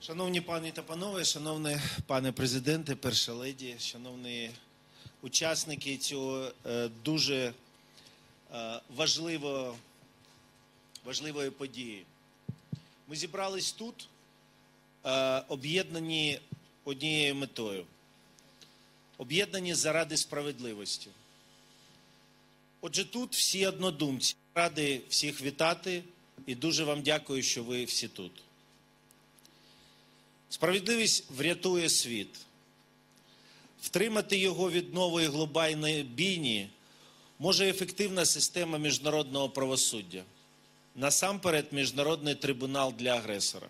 Шановні пані та панове, шановний пане президенте, перша леді, шановні учасники цього дуже важливої події. Ми зібрались тут, об'єднані однією метою, об'єднані заради справедливості. Отже, тут всі однодумці. Ради всіх вітати і дуже вам дякую, що ви всі тут. Справедливість врятує світ. Втримати його від нової глобальної бійні може ефективна система міжнародного правосуддя. Насамперед, Міжнародний трибунал для агресора.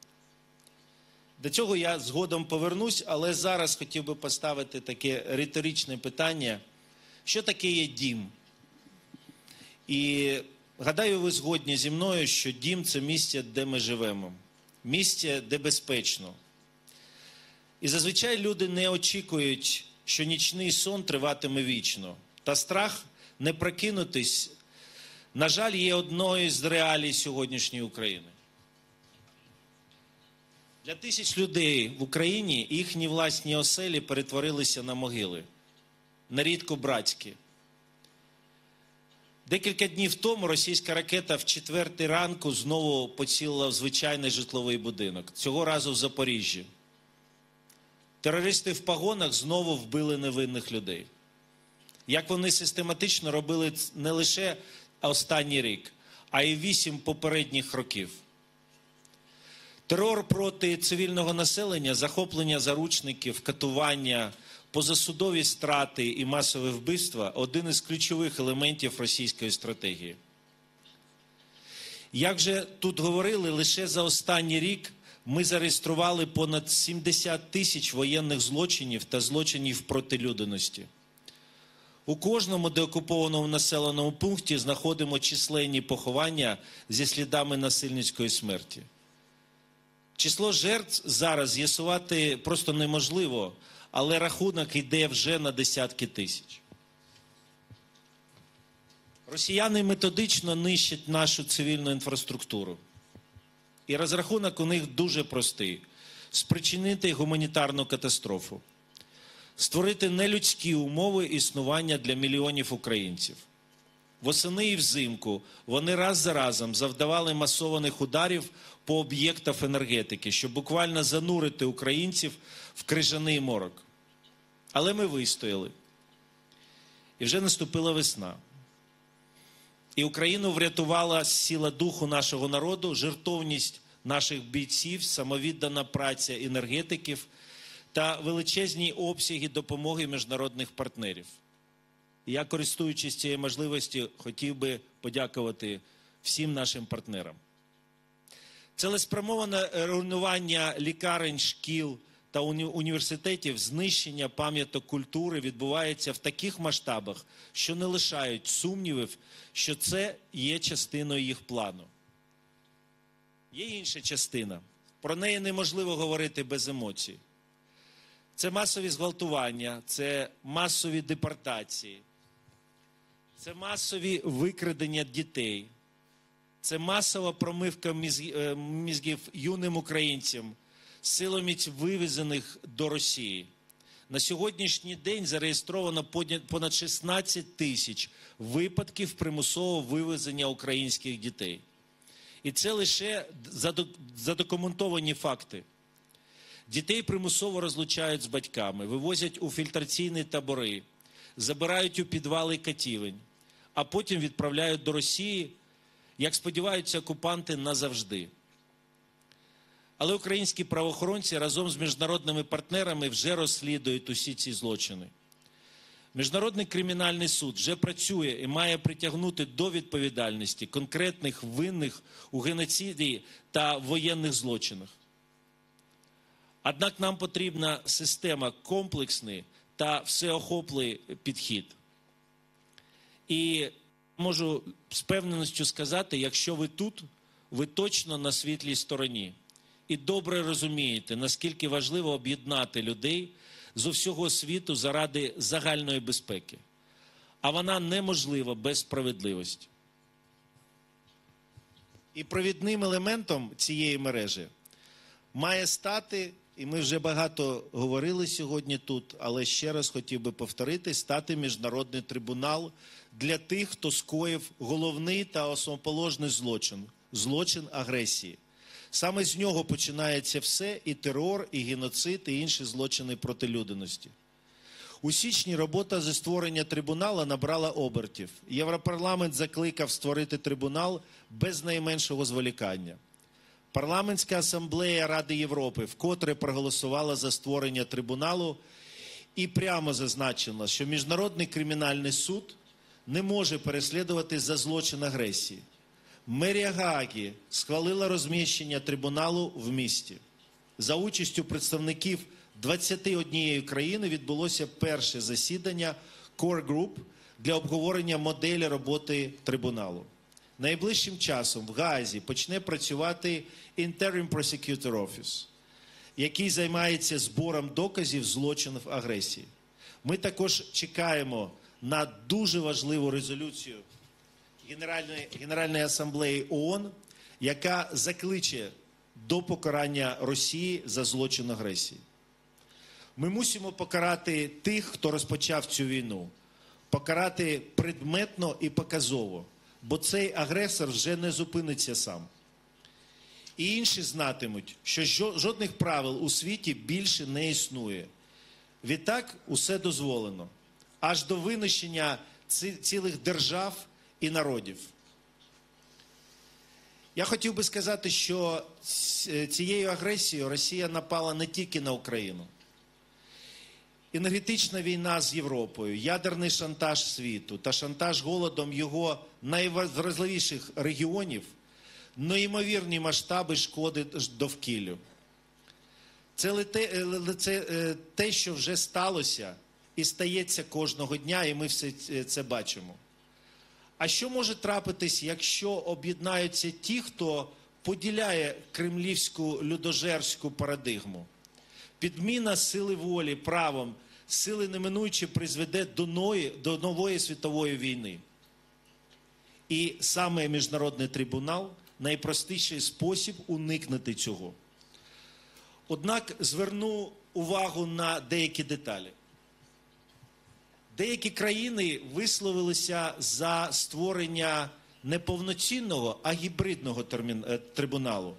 До цього я згодом повернусь, але зараз хотів би поставити таке риторичне питання. Що таке є дім? І гадаю, ви згодні зі мною, що дім – це місце, де ми живемо. Місце, де безпечно. І зазвичай люди не очікують, що нічний сон триватиме вічно. Та страх не прокинутись, на жаль, є одною з реалій сьогоднішньої України. Для тисяч людей в Україні їхні власні оселі перетворилися на могили. Нерідко братські. Декілька днів тому російська ракета в 4 ранку знову поцілила в звичайний житловий будинок. Цього разу в Запоріжжі. Терористи в погонах знову вбили невинних людей. Як вони систематично робили не лише останній рік, а й 8 попередніх років. Терор проти цивільного населення, захоплення заручників, катування, позасудові страти і масове вбивства – один із ключових елементів російської стратегії. Як же тут говорили, лише за останній рік ми зареєстрували понад 70 тисяч воєнних злочинів та злочинів проти людяності. У кожному деокупованому населеному пункті знаходимо численні поховання зі слідами насильницької смерті. Число жертв зараз з'ясувати просто неможливо, але рахунок йде вже на десятки тисяч. Росіяни методично нищать нашу цивільну інфраструктуру. І розрахунок у них дуже простий – спричинити гуманітарну катастрофу. Створити нелюдські умови існування для мільйонів українців. Восени і взимку вони раз за разом завдавали масованих ударів по об'єктах енергетики, щоб буквально занурити українців в крижаний морок. Але ми вистояли. І вже наступила весна. І Україну врятувала сила духу нашого народу, жертовність наших бійців, самовіддана праця енергетиків та величезні обсяги допомоги міжнародних партнерів. І я, користуючись цією можливістю, хотів би подякувати всім нашим партнерам. Цілеспрямоване руйнування лікарень, шкіл та університетів, знищення пам'яток культури відбувається в таких масштабах, що не лишають сумнівів, що це є частиною їх плану. Є інша частина. Про неї неможливо говорити без емоцій. Це масові зґвалтування, це масові депортації, це масові викрадення дітей, це масова промивка мізків юним українцям, силоміць вивезених до Росії. На сьогоднішній день зареєстровано понад 16 тисяч випадків примусового вивезення українських дітей. І це лише задокументовані факти. Дітей примусово розлучають з батьками, вивозять у фільтраційні табори, забирають у підвали катівень, а потім відправляють до Росії, як сподіваються окупанти, назавжди. Але українські правоохоронці разом з міжнародними партнерами вже розслідують усі ці злочини. Міжнародний кримінальний суд вже працює і має притягнути до відповідальності конкретних винних у геноциді та воєнних злочинах. Однак нам потрібна система комплексний та всеохопний підхід. І можу з певненістю сказати, якщо ви тут, ви точно на світлій стороні. І добре розумієте, наскільки важливо об'єднати людей з усього світу заради загальної безпеки. А вона неможлива без справедливості. І провідним елементом цієї мережі має стати, і ми вже багато говорили сьогодні тут, але ще раз хотів би повторити, стати міжнародний трибунал для тих, хто скоїв головний та основоположний злочин – злочин агресії. Саме з нього починається все – і терор, і геноцид, і інші злочини проти людяності. У січні робота зі створення трибуналу набрала обертів. Європарламент закликав створити трибунал без найменшого зволікання. Парламентська асамблея Ради Європи вкотре проголосувала за створення трибуналу і прямо зазначила, що Міжнародний кримінальний суд не може переслідувати за злочин агресії. Мерія Гааги схвалила розміщення трибуналу в місті. За участю представників 21 країни відбулося перше засідання Core Group для обговорення моделі роботи трибуналу. Найближчим часом в Гаазі почне працювати Interim Prosecutor Office, який займається збором доказів злочинів агресії. Ми також чекаємо на дуже важливу резолюцію Генеральної асамблеї ООН, яка закличе до покарання Росії за злочин агресії. Ми мусимо покарати тих, хто розпочав цю війну, покарати предметно і показово, бо цей агресор вже не зупиниться сам. І інші знатимуть, що жодних правил у світі більше не існує. Відтак усе дозволено, аж до винищення цілих держав і народів. Я хотів би сказати, що цією агресією Росія напала не тільки на Україну. Енергетична війна з Європою, ядерний шантаж світу та шантаж голодом його найвразливіших регіонів, неймовірні масштаби шкоди довкіллю. Це те, що вже сталося і стається кожного дня, і ми все це бачимо. А що може трапитись, якщо об'єднаються ті, хто поділяє кремлівську людожерську парадигму? Підміна сили волі правом, сили неминуче призведе до нової світової війни. І саме Міжнародний трибунал – найпростіший спосіб уникнути цього. Однак зверну увагу на деякі деталі. Деякі країни висловилися за створення не повноцінного, а гібридного трибуналу.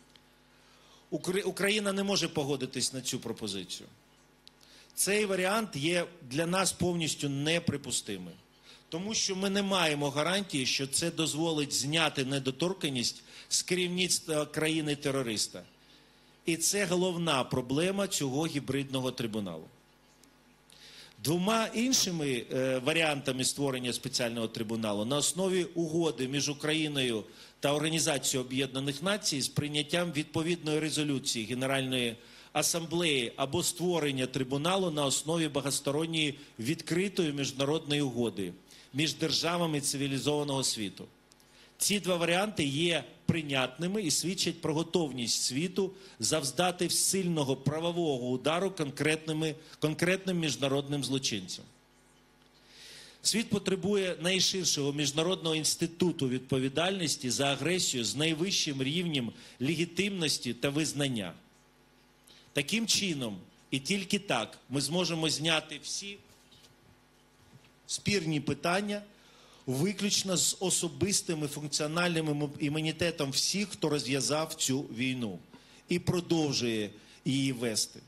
Україна не може погодитись на цю пропозицію. Цей варіант є для нас повністю неприпустимим. Тому що ми не маємо гарантії, що це дозволить зняти недоторканність з керівництва країни-терориста. І це головна проблема цього гібридного трибуналу. Двома іншими варіантами створення спеціального трибуналу на основі угоди між Україною та Організацією Об'єднаних Націй з прийняттям відповідної резолюції Генеральної асамблеї або створення трибуналу на основі багатосторонньої відкритої міжнародної угоди між державами цивілізованого світу. Ці два варіанти є прийнятними і свідчать про готовність світу завдати сильного правового удару конкретним міжнародним злочинцям. Світ потребує найширшого міжнародного інституту відповідальності за агресію з найвищим рівнем легітимності та визнання. Таким чином, і тільки так, ми зможемо зняти всі спірні питання виключно з особистим і функціональним імунітетом всіх, хто розв'язав цю війну і продовжує її вести.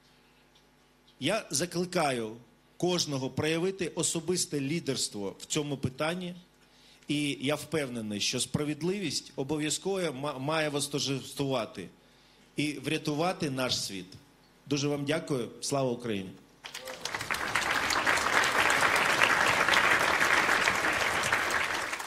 Я закликаю кожного проявити особисте лідерство в цьому питанні, і я впевнений, що справедливість обов'язково має восторжествувати і врятувати наш світ. Дуже вам дякую. Слава Україні!